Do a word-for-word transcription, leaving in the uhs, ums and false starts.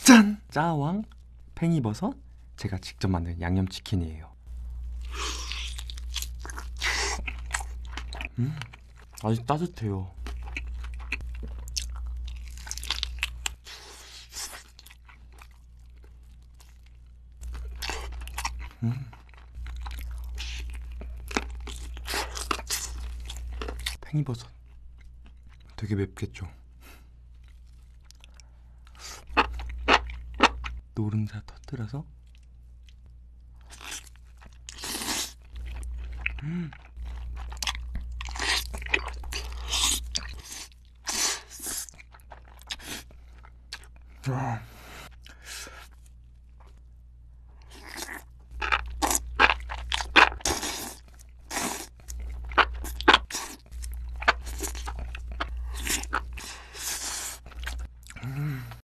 짠! 짜왕 팽이버섯 제가 직접 만든 양념치킨이에요. 음, 아직 따뜻해요. 음. 팽이버섯 되게 맵겠죠? 노른자 터뜨려서 음. 아.